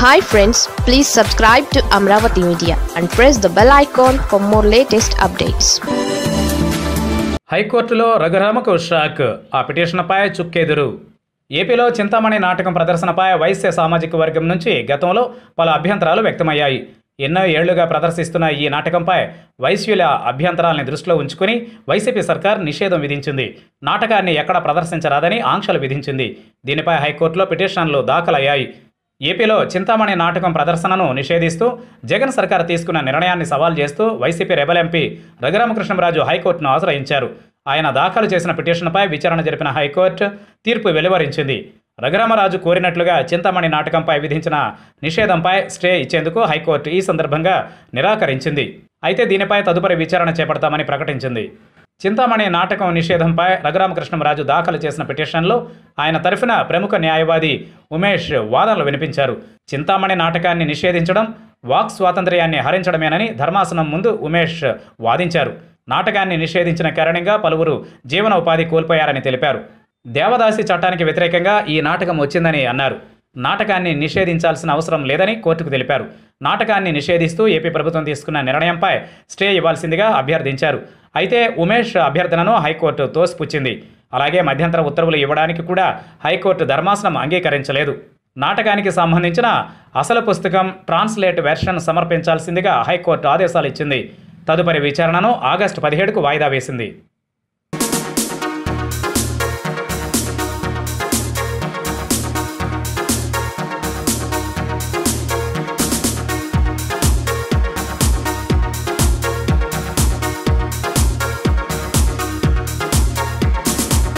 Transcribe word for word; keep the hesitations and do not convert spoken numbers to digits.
Hi friends, please subscribe to Amaravathi Media and press the bell icon for more latest updates. హైకోర్టులో Raghu రామకు shock. ఆ పిటిషన్పై చుక్కెదురు. ఏపీలో చింతామణి నాటకం ప్రదర్శనపై వైశ్య సామాజిక వర్గం నుంచి గతంలో పలు అభ్యంతరాలు వ్యక్తమయ్యాయి. ఎన్నో ఏళ్లుగా ప్రదర్శిస్తున్న ఈ నాటకంపై వైశ్యుల అభ్యంతరాలను దృష్టిలో ఉంచుకుని వైసీపీ సర్కార్ నిషేధం విధించింది. నాటకాన్ని ఎక్కడ ప్రదర్శించరాదని ఆంక్షలు విధించింది. దీనిపై హైకోర్టులో పిటిషన్లు దాఖలయ్యాయి. ఏపీలో చింతామణి నాటకం ప్రదర్శనను నిషేధిస్తూ జగన్ సర్కార్ తీసుకున్న నిర్ణయాన్ని సవాల్ చేస్తూ వైసీపీ రెబల్ ఎంపీ రఘురామకృష్ణరాజు హైకోర్టును ఆశ్రయించారు. ఆయన దాఖలు చేసిన పిటిషన్పై విచారణ జరిపిన హైకోర్టు తీర్పు వెలువరించింది. రఘురామరాజు కోరినట్లుగా చింతామణి నాటకంపై విధించిన నిషేధంపై స్టే ఇచ్చేందుకు హైకోర్టు ఈ సందర్భంగా నిరాకరించింది. అయితే దీనిపై తదుపరి విచారణ చేపడతామని ప్రకటించింది. చింతామణి నాటకం నిషేధంపై రఘురామకృష్ణరాజు దాఖలు చేసిన పిటిషన్లో ఆయన తరఫున ప్రముఖ న్యాయవాది ఉమేష్ వాదనలు వినిపించారు. చింతామణి నాటకాన్ని నిషేధించడం వాక్ స్వాతంత్ర్యాన్ని హరించడమేనని ధర్మాసనం ముందు ఉమేష్ వాదించారు. నాటకాన్ని నిషేధించిన కారణంగా పలువురు జీవన ఉపాధి కోల్పోయారని తెలిపారు. దేవదాసి చట్టానికి వ్యతిరేకంగా ఈ నాటకం వచ్చిందని అన్నారు. నాటకాన్ని నిషేధించాల్సిన అవసరం లేదని కోర్టుకు తెలిపారు. నాటకాన్ని నిషేధిస్తూ ఏపీ ప్రభుత్వం తీసుకున్న నిర్ణయంపై స్టే ఇవ్వాల్సిందిగా అభ్యర్థించారు. అయితే ఉమేష్ అభ్యర్థనను హైకోర్టు తోసిపుచ్చింది. అలాగే మధ్యంతర ఉత్తర్వులు ఇవ్వడానికి కూడా హైకోర్టు ధర్మాసనం అంగీకరించలేదు. నాటకానికి సంబంధించిన అసలు పుస్తకం ట్రాన్స్లేట్ వెర్షన్ సమర్పించాల్సిందిగా హైకోర్టు ఆదేశాలు ఇచ్చింది. తదుపరి విచారణను ఆగస్టు పదిహేడుకు వాయిదా వేసింది.